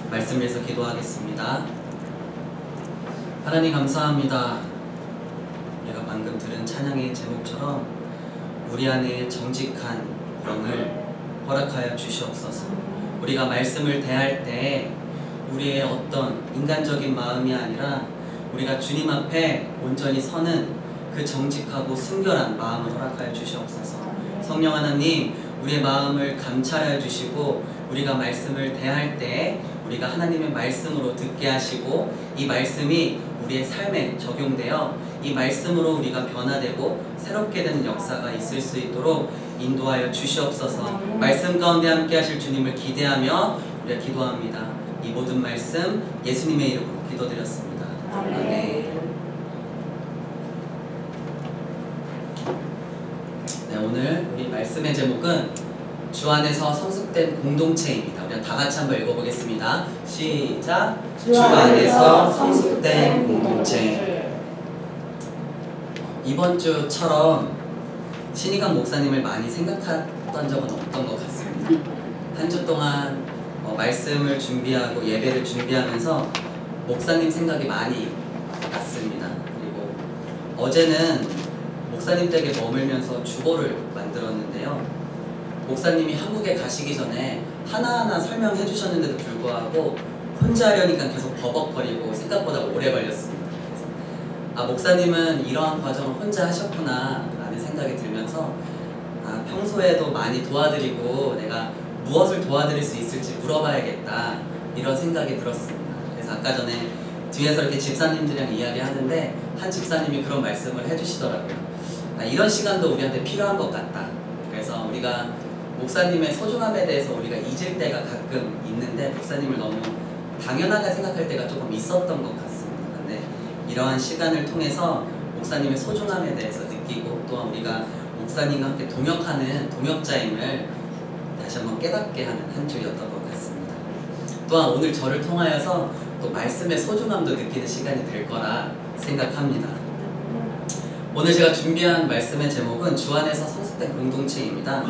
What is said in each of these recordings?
말씀 위해서 기도하겠습니다. 하나님 감사합니다. 우리가 방금 들은 찬양의 제목처럼 우리 안에 정직한 영을 허락하여 주시옵소서. 우리가 말씀을 대할 때 우리의 어떤 인간적인 마음이 아니라 우리가 주님 앞에 온전히 서는 그 정직하고 순결한 마음을 허락하여 주시옵소서. 성령 하나님, 우리의 마음을 감찰하여 주시고 우리가 말씀을 대할 때 우리가 하나님의 말씀으로 듣게 하시고 이 말씀이 우리의 삶에 적용되어 이 말씀으로 우리가 변화되고 새롭게 되는 역사가 있을 수 있도록 인도하여 주시옵소서. 말씀 가운데 함께 하실 주님을 기대하며 우리가 기도합니다. 이 모든 말씀 예수님의 이름으로 기도드렸습니다. 아멘. 네, 오늘 우리 말씀의 제목은 주 안에서 성숙된 공동체입니다. 우리가 다 같이 한번 읽어보겠습니다. 시작! 주 안에서 성숙된 공동체. 이번 주처럼 신희강 목사님을 많이 생각했던 적은 없던 것 같습니다. 한 주 동안 말씀을 준비하고 예배를 준비하면서 목사님 생각이 많이 났습니다. 그리고 어제는 목사님 댁에 머물면서 주보를 만들었는데요. 목사님이 한국에 가시기 전에 하나하나 설명해 주셨는데도 불구하고 혼자 하려니까 계속 버벅거리고 생각보다 오래 걸렸습니다. 그래서 목사님은 이러한 과정을 혼자 하셨구나 라는 생각이 들면서 평소에도 많이 도와드리고 내가 무엇을 도와드릴 수 있을지 물어봐야겠다 이런 생각이 들었습니다. 그래서 아까 전에 뒤에서 이렇게 집사님들이랑 이야기하는데 한 집사님이 그런 말씀을 해주시더라고요. 이런 시간도 우리한테 필요한 것 같다. 그래서 우리가 목사님의 소중함에 대해서 우리가 잊을 때가 가끔 있는데 목사님을 너무 당연하게 생각할 때가 조금 있었던 것 같습니다. 근데 이러한 시간을 통해서 목사님의 소중함에 대해서 느끼고 또한 우리가 목사님과 함께 동역하는 동역자임을 다시 한번 깨닫게 하는 한 주였던 것 같습니다. 또한 오늘 저를 통하여서 또 말씀의 소중함도 느끼는 시간이 될 거라 생각합니다. 오늘 제가 준비한 말씀의 제목은 주 안에서 성숙된 공동체입니다.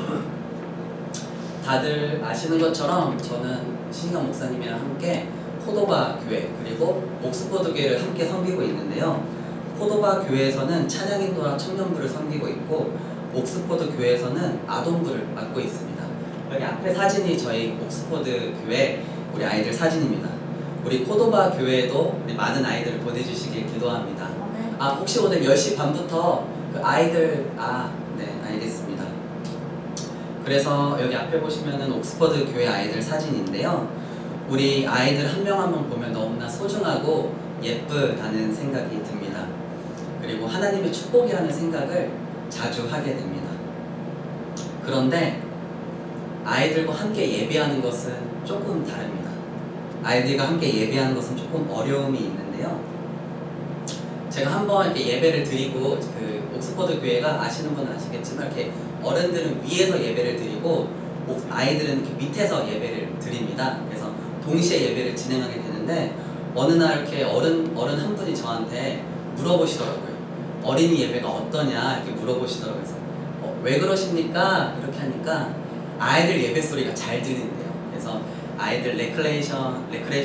다들 아시는 것처럼 저는 신희강 목사님이랑 함께 포도바 교회 그리고 옥스퍼드 교회를 함께 섬기고 있는데요. 포도바 교회에서는 찬양인도와 청년부를 섬기고 있고 옥스퍼드 교회에서는 아동부를 맡고 있습니다. 여기 앞에 사진이 저희 옥스퍼드 교회 우리 아이들 사진입니다. 우리 포도바 교회에도 우리 많은 아이들을 보내주시길 기도합니다. 혹시 오늘 10시 반부터 그 아이들 네, 알겠습니다. 그래서 여기 앞에 보시면은 옥스퍼드 교회 아이들 사진인데요. 우리 아이들 한 명 한 명 보면 너무나 소중하고 예쁘다는 생각이 듭니다. 그리고 하나님의 축복이라는 생각을 자주 하게 됩니다. 그런데 아이들과 함께 예배하는 것은 조금 다릅니다. 아이들과 함께 예배하는 것은 조금 어려움이 있는데요. 제가 한번 이렇게 예배를 드리고 그 옥스퍼드 교회가 아시는 분은 아시겠지만 이렇게 어른들은 위에서 예배를 드리고 아이들은 이렇게 밑에서 예배를 드립니다. 그래서 동시에 예배를 진행하게 되는데 어느 날 이렇게 어른 한 분이 저한테 물어보시더라고요. 어린이 예배가 어떠냐 이렇게 물어보시더라고요. 그래서 왜 그러십니까? 이렇게 하니까 아이들 예배 소리가 잘 들린대요. 그래서 아이들 레크레이션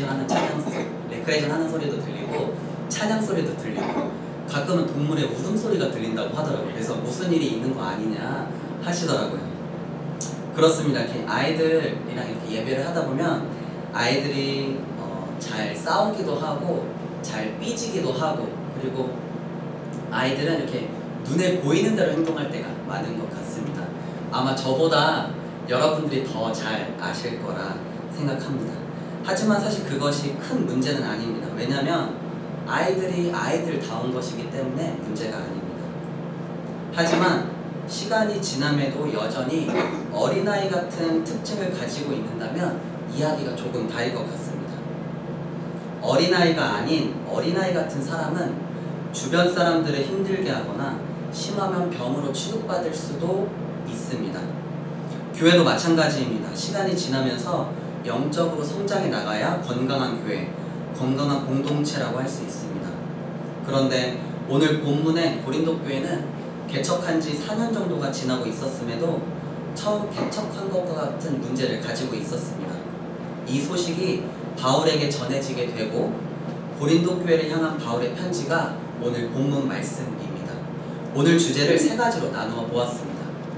하는 소리도 들리고 찬양 소리도 들리고 가끔은 동물의 울음소리가 들린다고 하더라고요. 그래서 무슨 일이 있는 거 아니냐 하시더라고요. 그렇습니다. 이렇게 아이들이랑 이렇게 예배를 하다 보면 아이들이 잘 싸우기도 하고 잘 삐지기도 하고 그리고 아이들은 이렇게 눈에 보이는 대로 행동할 때가 많은 것 같습니다. 아마 저보다 여러분들이 더 잘 아실 거라 생각합니다. 하지만 사실 그것이 큰 문제는 아닙니다. 왜냐하면 아이들이 아이들다운 것이기 때문에 문제가 아닙니다. 하지만 시간이 지남에도 여전히 어린아이 같은 특징을 가지고 있는다면 이야기가 조금 다를 것 같습니다. 어린아이가 아닌 어린아이 같은 사람은 주변 사람들을 힘들게 하거나 심하면 병으로 취급받을 수도 있습니다. 교회도 마찬가지입니다. 시간이 지나면서 영적으로 성장해 나가야 건강한 교회, 건강한 공동체라고 할 수 있습니다. 그런데 오늘 본문의 고린도 교회는 개척한 지 4년 정도가 지나고 있었음에도 처음 개척한 것과 같은 문제를 가지고 있었습니다. 이 소식이 바울에게 전해지게 되고 고린도 교회를 향한 바울의 편지가 오늘 본문 말씀입니다. 오늘 주제를 세 가지로 나누어 보았습니다.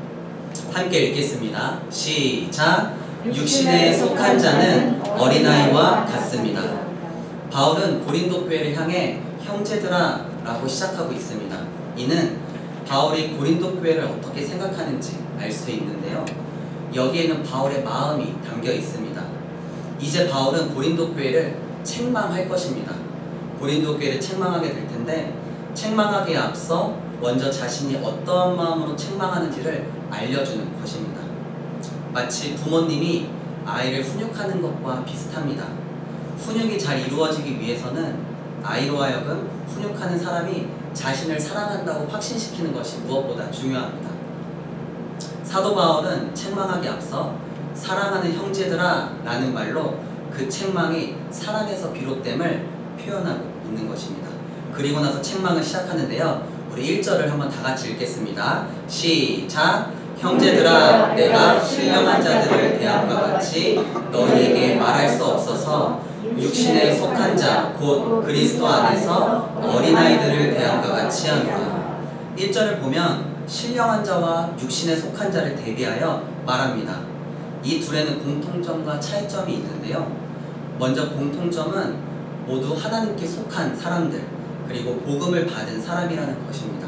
함께 읽겠습니다. 시작! 육신에 속한 자는 어린아이와 같습니다. 바울은 고린도 교회를 향해 형제들아 라고 시작하고 있습니다. 이는 바울이 고린도 교회를 어떻게 생각하는지 알 수 있는데요. 여기에는 바울의 마음이 담겨 있습니다. 이제 바울은 고린도 교회를 책망할 것입니다. 고린도 교회를 책망하게 될 텐데 책망하기에 앞서 먼저 자신이 어떠한 마음으로 책망하는지를 알려주는 것입니다. 마치 부모님이 아이를 훈육하는 것과 비슷합니다. 훈육이 잘 이루어지기 위해서는 아이로 하여금 훈육하는 사람이 자신을 사랑한다고 확신시키는 것이 무엇보다 중요합니다. 사도 바울은 책망하기 앞서 사랑하는 형제들아 라는 말로 그 책망이 사랑에서 비롯됨을 표현하고 있는 것입니다. 그리고 나서 책망을 시작하는데요. 우리 1절을 한번 다 같이 읽겠습니다. 시작! 형제들아, 내가 신령한 자들을 대함과 같이 너희에게 말할 수 없어서 육신에 속한 자, 곧 그리스도 안에서 어린아이들을 대함과 같이 하노라. 1절을 보면 신령한 자와 육신에 속한 자를 대비하여 말합니다. 이 둘에는 공통점과 차이점이 있는데요. 먼저 공통점은 모두 하나님께 속한 사람들, 그리고 복음을 받은 사람이라는 것입니다.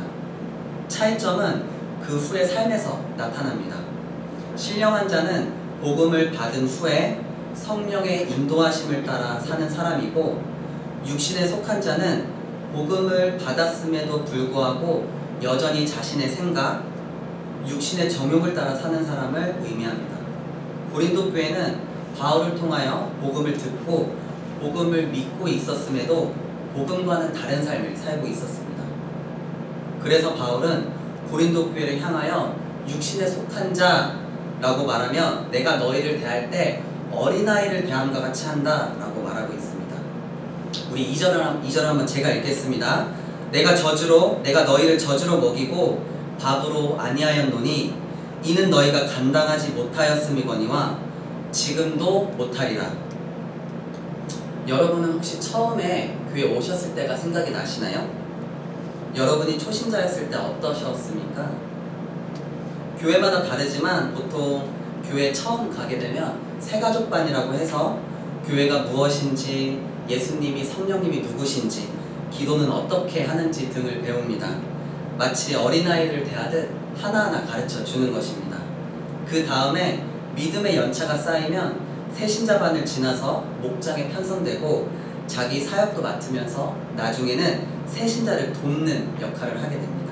차이점은 그 후의 삶에서 나타납니다. 신령한 자는 복음을 받은 후에 성령의 인도하심을 따라 사는 사람이고, 육신에 속한 자는 복음을 받았음에도 불구하고 여전히 자신의 생각, 육신의 정욕을 따라 사는 사람을 의미합니다. 고린도 교회는 바울을 통하여 복음을 듣고 복음을 믿고 있었음에도 복음과는 다른 삶을 살고 있었습니다. 그래서 바울은 고린도 교회를 향하여 육신에 속한 자라고 말하면 내가 너희를 대할 때 어린아이를 대함과 같이 한다라고 말하고 있습니다. 우리 2절을 한번 제가 읽겠습니다. 내가 너희를 저주로 먹이고 밥으로 아니하였노니 이는 너희가 감당하지 못하였음이거니와 지금도 못하리라. 여러분은 혹시 처음에 교회 오셨을 때가 생각이 나시나요? 여러분이 초신자였을 때 어떠셨습니까? 교회마다 다르지만 보통 교회 처음 가게 되면 새가족반이라고 해서 교회가 무엇인지, 예수님이 성령님이 누구신지, 기도는 어떻게 하는지 등을 배웁니다. 마치 어린아이를 대하듯 하나하나 가르쳐 주는 것입니다. 그 다음에 믿음의 연차가 쌓이면 새신자반을 지나서 목장에 편성되고 자기 사역도 맡으면서 나중에는 새신자를 돕는 역할을 하게 됩니다.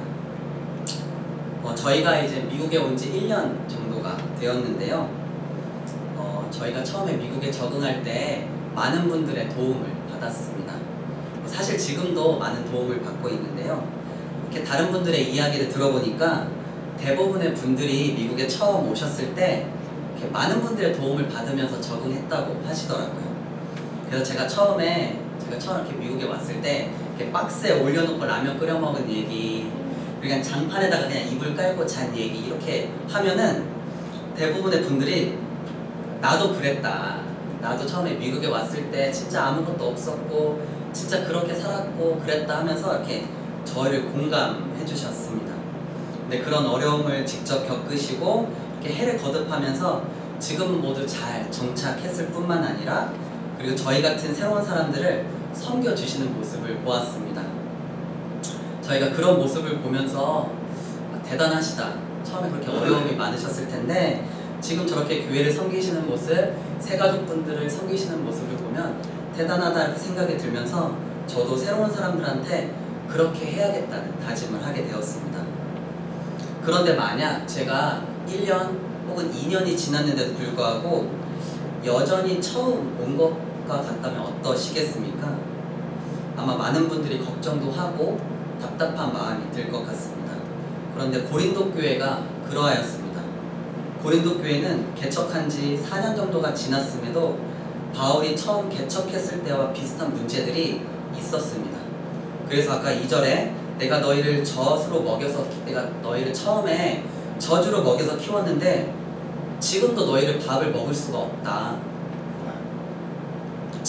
저희가 이제 미국에 온 지 1년 정도가 되었는데요. 저희가 처음에 미국에 적응할 때 많은 분들의 도움을 받았습니다. 사실 지금도 많은 도움을 받고 있는데요. 이렇게 다른 분들의 이야기를 들어보니까 대부분의 분들이 미국에 처음 오셨을 때 이렇게 많은 분들의 도움을 받으면서 적응했다고 하시더라고요. 그래서 제가 처음에 이렇게 미국에 왔을 때 이렇게 박스에 올려놓고 라면 끓여 먹은 얘기, 그냥 장판에다가 그냥 이불 깔고 잔 얘기 이렇게 하면은 대부분의 분들이 나도 그랬다. 나도 처음에 미국에 왔을 때 진짜 아무것도 없었고 진짜 그렇게 살았고 그랬다 하면서 이렇게 저를 공감해 주셨습니다. 근데 그런 어려움을 직접 겪으시고 이렇게 해를 거듭하면서 지금은 모두 잘 정착했을 뿐만 아니라 그리고 저희 같은 새로운 사람들을 섬겨주시는 모습을 보았습니다. 저희가 그런 모습을 보면서 대단하시다. 처음에 그렇게 어려움이 많으셨을 텐데 지금 저렇게 교회를 섬기시는 모습, 새가족분들을 섬기시는 모습을 보면 대단하다 이렇게 생각이 들면서 저도 새로운 사람들한테 그렇게 해야겠다는 다짐을 하게 되었습니다. 그런데 만약 제가 1년 혹은 2년이 지났는데도 불구하고 여전히 처음 온 것과 같다면 어떠시겠습니까? 아마 많은 분들이 걱정도 하고 답답한 마음이 들 것 같습니다. 그런데 고린도 교회가 그러하였습니다. 고린도 교회는 개척한 지 4년 정도가 지났음에도 바울이 처음 개척했을 때와 비슷한 문제들이 있었습니다. 그래서 아까 2절에 내가 너희를 내가 너희를 처음에 저주로 먹여서 키웠는데 지금도 너희를 밥을 먹을 수가 없다.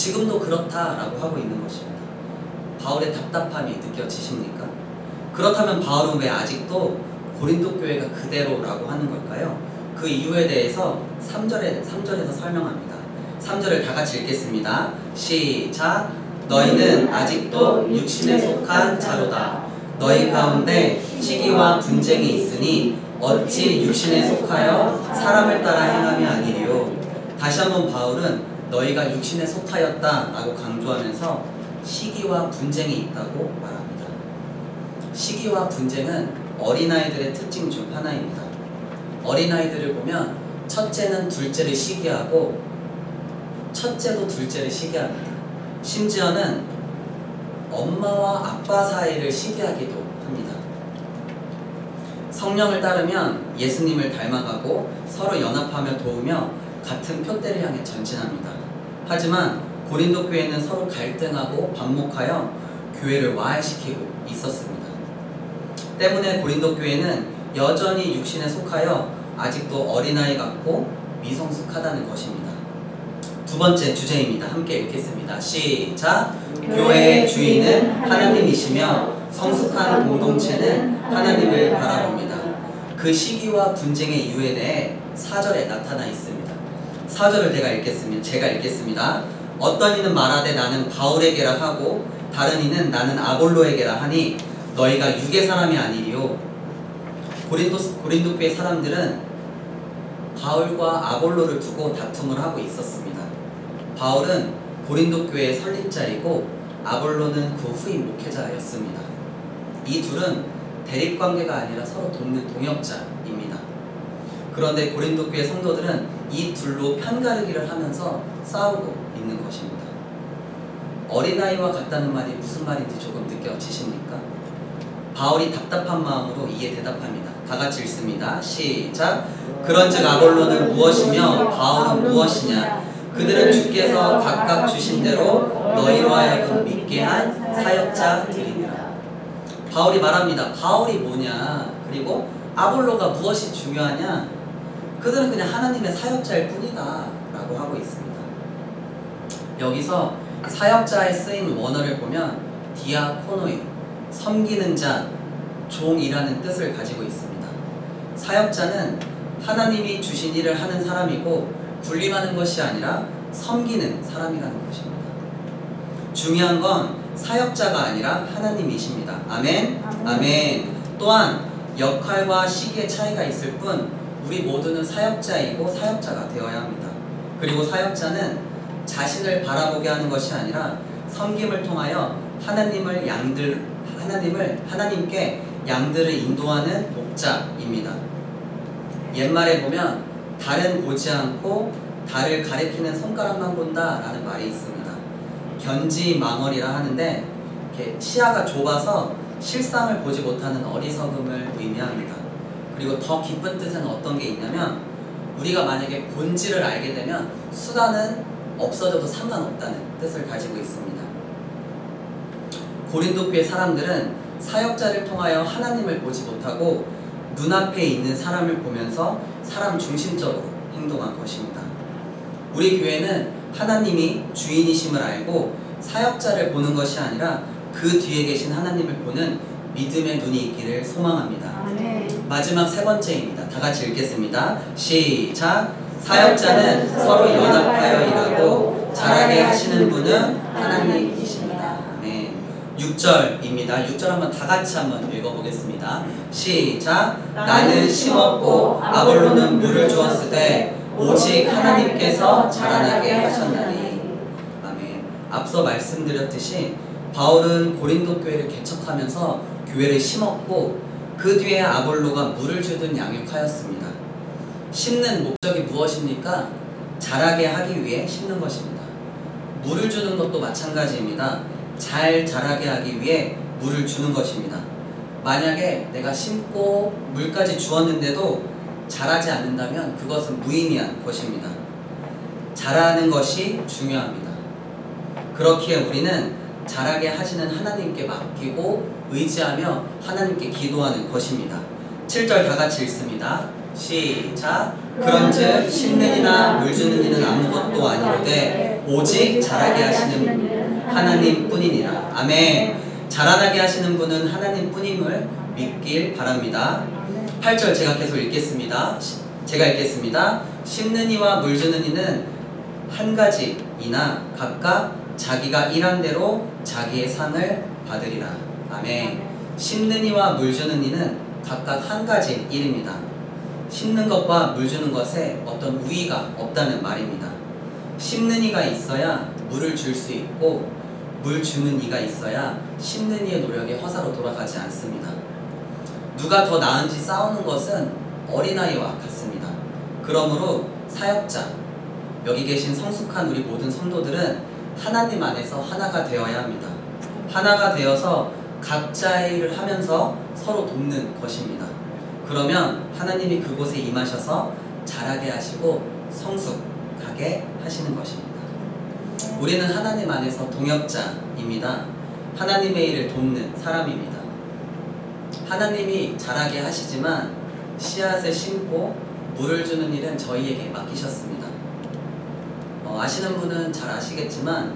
지금도 그렇다라고 하고 있는 것입니다. 바울의 답답함이 느껴지십니까? 그렇다면 바울은 왜 아직도 고린도 교회가 그대로라고 하는 걸까요? 그 이유에 대해서 3절에서 설명합니다. 3절을 다 같이 읽겠습니다. 시작! 너희는 아직도 육신에 속한 자로다. 너희 가운데 시기와 분쟁이 있으니 어찌 육신에 속하여 사람을 따라 행함이 아니리요. 다시 한번 바울은 너희가 육신에 속하였다 라고 강조하면서 시기와 분쟁이 있다고 말합니다. 시기와 분쟁은 어린아이들의 특징 중 하나입니다. 어린아이들을 보면 첫째는 둘째를 시기하고 첫째도 둘째를 시기합니다. 심지어는 엄마와 아빠 사이를 시기하기도 합니다. 성령을 따르면 예수님을 닮아가고 서로 연합하며 도우며 같은 표대를 향해 전진합니다. 하지만 고린도 교회는 서로 갈등하고 반목하여 교회를 와해시키고 있었습니다. 때문에 고린도 교회는 여전히 육신에 속하여 아직도 어린아이 같고 미성숙하다는 것입니다. 두 번째 주제입니다. 함께 읽겠습니다. 시작! 교회의 주인은 하나님이시며 성숙한 공동체는 하나님을 바라봅니다. 그 시기와 분쟁의 이유에 대해 4절에 나타나 있습니다. 4절을 제가 읽겠습니다. 어떤 이는 말하되 나는 바울에게라 하고 다른 이는 나는 아볼로에게라 하니 너희가 육의 사람이 아니리요. 고린도 교회 사람들은 바울과 아볼로를 두고 다툼을 하고 있었습니다. 바울은 고린도 교회의 설립자이고 아볼로는 그 후임 목회자였습니다. 이 둘은 대립관계가 아니라 서로 돕는 동역자입니다. 그런데 고린도 교회 성도들은 이 둘로 편가르기를 하면서 싸우고 있는 것입니다. 어린아이와 같다는 말이 무슨 말인지 조금 느껴지십니까? 바울이 답답한 마음으로 이에 대답합니다. 다 같이 읽습니다. 시작! 그런즉 아볼로는 무엇이며 바울은 무엇이냐? 그들은 주께서 각각 주신 대로 너희로 하여금 믿게 한 사역자들이니라. 바울이 말합니다. 바울이 뭐냐? 그리고 아볼로가 무엇이 중요하냐? 그들은 그냥 하나님의 사역자일 뿐이다 라고 하고 있습니다. 여기서 사역자에 쓰인 원어를 보면 디아코노이, 섬기는 자, 종이라는 뜻을 가지고 있습니다. 사역자는 하나님이 주신 일을 하는 사람이고 군림하는 것이 아니라 섬기는 사람이라는 것입니다. 중요한 건 사역자가 아니라 하나님이십니다. 아멘? 아멘. 또한 역할과 시기의 차이가 있을 뿐 우리 모두는 사역자이고 사역자가 되어야 합니다. 그리고 사역자는 자신을 바라보게 하는 것이 아니라 섬김을 통하여 하나님께 양들을 인도하는 목자입니다. 옛말에 보면 달은 보지 않고 달을 가리키는 손가락만 본다 라는 말이 있습니다. 견지망얼이라 하는데 이렇게 시야가 좁아서 실상을 보지 못하는 어리석음을 의미합니다. 그리고 더 깊은 뜻은 어떤 게 있냐면 우리가 만약에 본질을 알게 되면 수단은 없어져도 상관없다는 뜻을 가지고 있습니다. 고린도 교회 사람들은 사역자를 통하여 하나님을 보지 못하고 눈앞에 있는 사람을 보면서 사람 중심적으로 행동한 것입니다. 우리 교회는 하나님이 주인이심을 알고 사역자를 보는 것이 아니라 그 뒤에 계신 하나님을 보는 믿음의 눈이 있기를 소망합니다. 마지막 세 번째입니다. 다 같이 읽겠습니다. 시작! 사역자는 서로 연합하여 일하고 잘하게 하시는 분은 하나님이십니다. 아멘. 6절입니다. 6절 한번 다 같이 한번 읽어보겠습니다. 시작! 나는 심었고 아볼로는 물을 주었으되 오직 하나님께서 자라나게 하셨나니. 아멘. 앞서 말씀드렸듯이 바울은 고린도 교회를 개척하면서 교회를 심었고 그 뒤에 아볼로가 물을 주듯 양육하였습니다. 심는 목적이 무엇입니까? 자라게 하기 위해 심는 것입니다. 물을 주는 것도 마찬가지입니다. 잘 자라게 하기 위해 물을 주는 것입니다. 만약에 내가 심고 물까지 주었는데도 자라지 않는다면 그것은 무의미한 것입니다. 자라는 것이 중요합니다. 그렇기에 우리는 자라게 하시는 하나님께 맡기고 의지하며 하나님께 기도하는 것입니다. 7절 다 같이 읽습니다. 시작! 그런즉 심는 이나 물 주는 이는 아무것도 아니로되 오직 자라게 하시는 하나님 뿐이니라. 아멘. 자라나게 하시는 분은 하나님 뿐임을 믿길 바랍니다. 8절 제가 계속 읽겠습니다. 제가 읽겠습니다. 심는 이와 물 주는 이는 한 가지이나 각각 자기가 일한 대로 자기의 상을 받으리라. 아멘. 심는 이와 물 주는 이는 각각 한 가지 일입니다. 심는 것과 물 주는 것에 어떤 우위가 없다는 말입니다. 심는 이가 있어야 물을 줄 수 있고 물 주는 이가 있어야 심는 이의 노력이 허사로 돌아가지 않습니다. 누가 더 나은지 싸우는 것은 어린아이와 같습니다. 그러므로 사역자, 여기 계신 성숙한 우리 모든 성도들은 하나님 안에서 하나가 되어야 합니다. 하나가 되어서 각자의 일을 하면서 서로 돕는 것입니다. 그러면 하나님이 그곳에 임하셔서 자라게 하시고 성숙하게 하시는 것입니다. 우리는 하나님 안에서 동역자입니다. 하나님의 일을 돕는 사람입니다. 하나님이 자라게 하시지만 씨앗을 심고 물을 주는 일은 저희에게 맡기셨습니다. 아시는 분은 잘 아시겠지만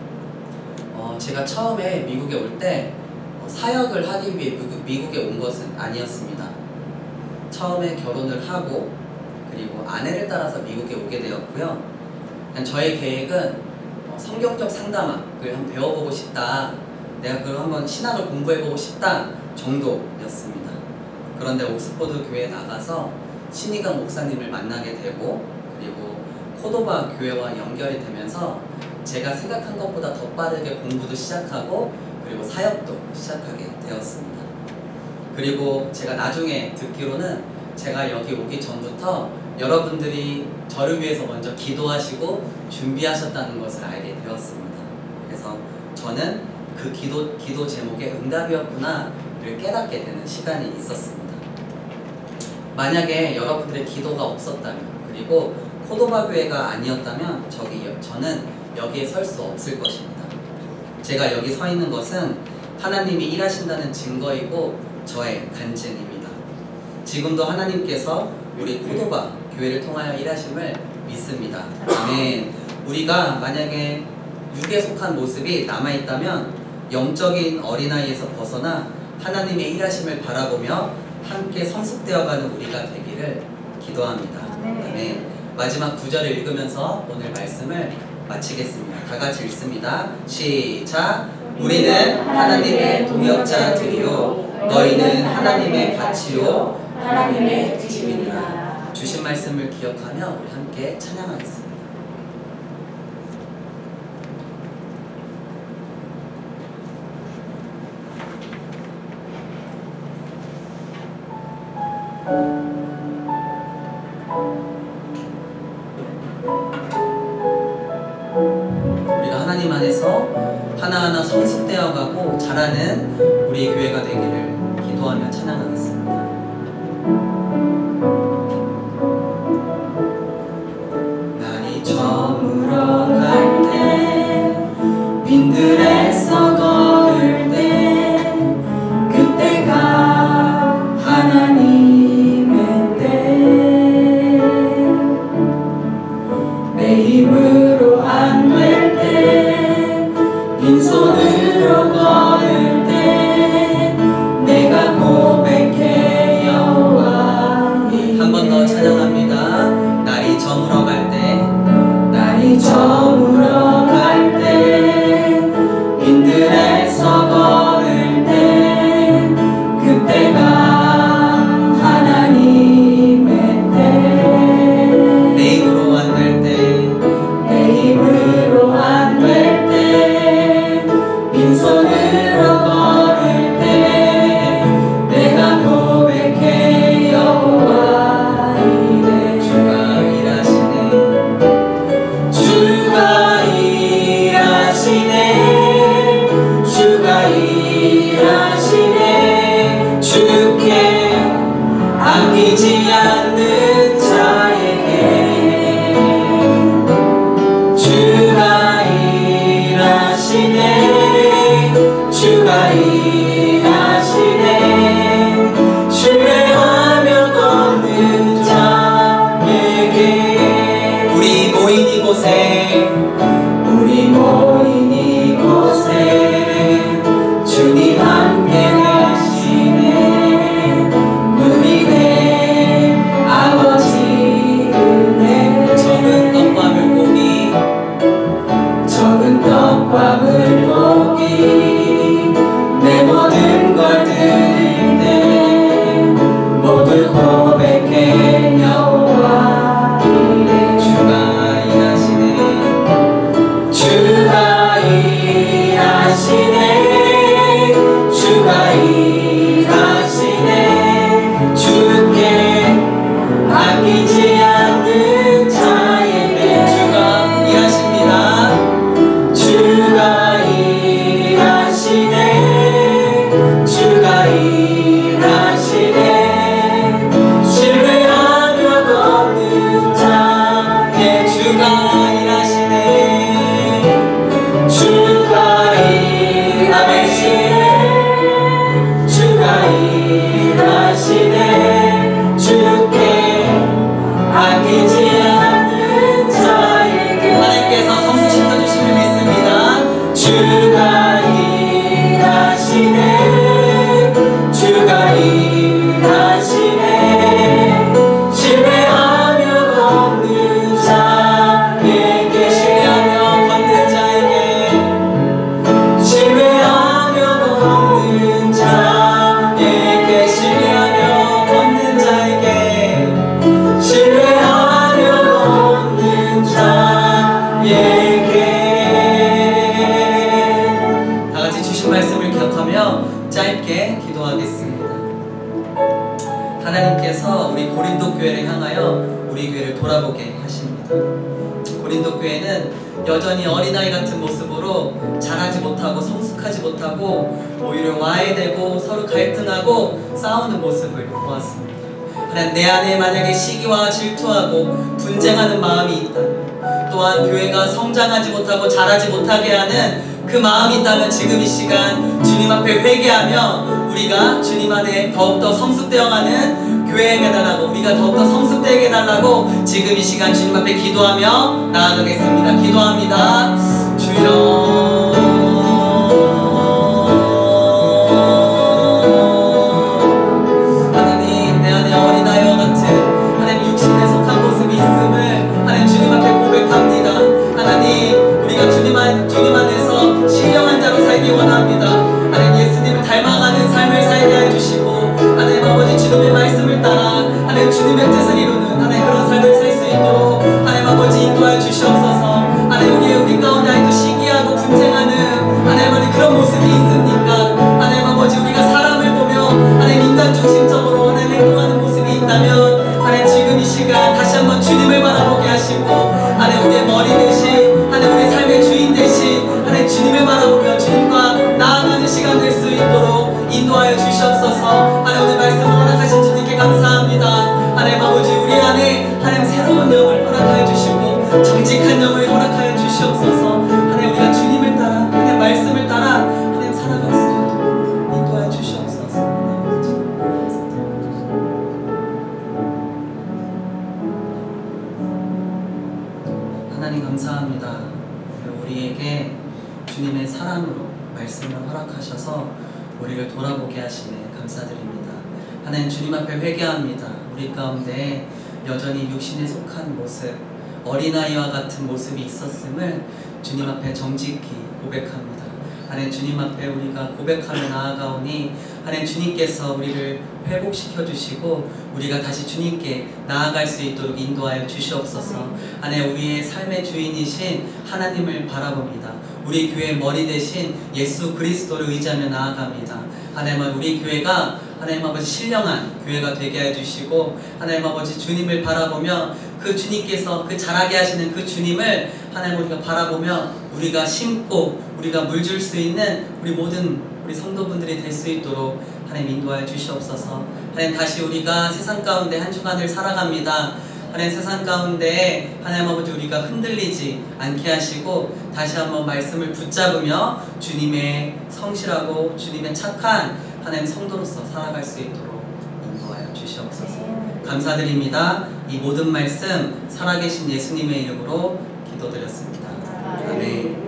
제가 처음에 미국에 올 때 사역을 하기 위해 미국에 온 것은 아니었습니다. 처음에 결혼을 하고 그리고 아내를 따라서 미국에 오게 되었고요. 저의 계획은 성경적 상담학을 한번 배워보고 싶다, 내가 그걸 한번 신학을 공부해보고 싶다 정도였습니다. 그런데 옥스퍼드 교회에 나가서 신이강 목사님을 만나게 되고 그리고 코도바 교회와 연결이 되면서 제가 생각한 것보다 더 빠르게 공부도 시작하고 그리고 사역도 시작하게 되었습니다. 그리고 제가 나중에 듣기로는 제가 여기 오기 전부터 여러분들이 저를 위해서 먼저 기도하시고 준비하셨다는 것을 알게 되었습니다. 그래서 저는 그 기도 제목의 응답이었구나를 깨닫게 되는 시간이 있었습니다. 만약에 여러분들의 기도가 없었다면 그리고 코도바 교회가 아니었다면 저는 여기에 설 수 없을 것입니다. 제가 여기 서 있는 것은 하나님이 일하신다는 증거이고 저의 간증입니다. 지금도 하나님께서 우리 코도바 교회를 통하여 일하심을 믿습니다. 아멘. 우리가 만약에 육에 속한 모습이 남아있다면 영적인 어린아이에서 벗어나 하나님의 일하심을 바라보며 함께 성숙되어가는 우리가 되기를 기도합니다. 아멘. 마지막 9절을 읽으면서 오늘 말씀을 마치겠습니다. 다 같이 읽습니다. 시작. 우리는 하나님의 동역자들이요 너희는 하나님의 밭이요 하나님의 집이니라. 주신 말씀을 기억하며 우리 함께 찬양하겠습니다. 우리가 하나님 안에서 하나하나 성숙되어가고 자라는 우리 교회가 되기를 기도하며 찬양하겠습니다. 날이 저물어 갈 때 빈들에서 걸을 때 그때가 하나님의 때 내 힘으로 안 될 때 빈손으로 걸을 때 내가 고백해 여호와니. 한 번 더 찬양합니다. 날이 저물어 갈 때 날이 저물어 갈 때 영광 물고기 내 모든 걸 드릴 때 모두 고백해 여호와 이래. 주가 일하시네 주가 일하시네 주가 일하시네 주께 아끼지 않는 자에게 주가 일하십니다. 주가 일하시네 주가 일하시네 신뢰하며 걷는 자에 주가 일하시네 주가 일하시네 주가 일하시네 주께 아끼지 않는 자에게 하나님께서 성숙시켜 주심을 믿습니다. 주가 일하시네 주가 일하시네 신뢰하며 걷는 자에게 신뢰하며 걷는 자에게 신뢰하며 걷는 자에게 신뢰하며 걷는 자에게 신뢰하며 걷는 자에게. 다 같이 주신 말씀을 기억하며 짧게 기도하겠습니다. 하나님께서 우리 고린도 교회를 향하여 우리 교회를 돌아보게 하십니다. 고린도 교회는 여전히 어린아이 같은 모습으로 자라지 못하고 성숙하지 못하고 오히려 와해되고 서로 갈등하고 싸우는 모습을 보았습니다. 하나님, 내 안에 만약에 시기와 질투하고 분쟁하는 마음이 있다면, 또한 교회가 성장하지 못하고 자라지 못하게 하는 그 마음이 있다면 지금 이 시간 주님 앞에 회개하며 우리가 주님 안에 더욱더 성숙되어가는 교회에게 달라고, 우리가 더욱더 성숙되게 해달라고 지금 이 시간 주님 앞에 기도하며 나아가겠습니다. 기도합니다. 주여, 하나님, 내 안에 어린아이와 같은 하나님 육신에 속한 모습이 있음을 하나님 주님 앞에 고백합니다. 하나님, 우리가 주님 안에서 신령한 자로 살기 원합니다. 하나님, 예수님을 닮아가는 삶을 살게 해주시고, 하나님 아버지 주님의 말씀을 따라 하나님 주님의 뜻을 이루는 하나님 그런 삶을 살 수 있도록 하나님 아버지 인도하여 주시옵소서. 하나님, 우리 가운데 아직도 시기하고 분쟁하는 하나님 아버지 그런 모습이 있습니까? 하나님 아버지, 우리가 사람을 보며 하나님 인간 중심적으로 하나님 행동하는 모습이 있다면 하나님 지금 이 시간 다시 한번 주님을 바라보게 하시고, 하나님 우리의 머리 대신 하나님 우리 삶의 주인 대신 하나님 주님을 바라보며 주님과 나아가는 시간 될 수 있도록 인도하여 주시옵소서. 하나님, 오늘 말씀을 허락하신 주님께 감사합니다. 하나님 아버지, 우리 안에 하나님 새로운 영을 허락하여 주시고 정직한 영을 허락하여 주시옵소서. 하나님, 우리가 주님을 따라 하나님 말씀을 따라 하나님 살아갈 수 있도록 인도하여 주시옵소서. 하나님 감사합니다. 우리에게 주님의 사랑으로 말씀을 허락하셔서 우리를 돌아보게 하시네 감사드립니다. 하나님, 주님 앞에 회개합니다. 우리 가운데 여전히 육신에 속한 모습, 어린아이와 같은 모습이 있었음을 주님 앞에 정직히 고백합니다. 하나님, 주님 앞에 우리가 고백하며 나아가오니 하나님 주님께서 우리를 회복시켜 주시고 우리가 다시 주님께 나아갈 수 있도록 인도하여 주시옵소서. 하나님, 우리의 삶의 주인이신 하나님을 바라봅니다. 우리 교회의 머리 대신 예수 그리스도를 의지하며 나아갑니다. 하나님, 우리 교회가 하나님 아버지 신령한 교회가 되게 해주시고, 하나님 아버지 주님을 바라보며 그 주님께서 그 자라게 하시는 그 주님을 하나님 우리가 바라보며 우리가 심고 우리가 물줄 수 있는 우리 모든 우리 성도분들이 될 수 있도록 하나님 인도하여 주시옵소서. 하나님, 다시 우리가 세상 가운데 한 주간을 살아갑니다. 하나님, 세상 가운데 하나님 아버지 우리가 흔들리지 않게 하시고 다시 한번 말씀을 붙잡으며 주님의 성실하고 주님의 착한 하나님 성도로서 살아갈 수 있도록 인도하여 주시옵소서. 감사드립니다. 이 모든 말씀 살아계신 예수님의 이름으로 기도드렸습니다. 아멘.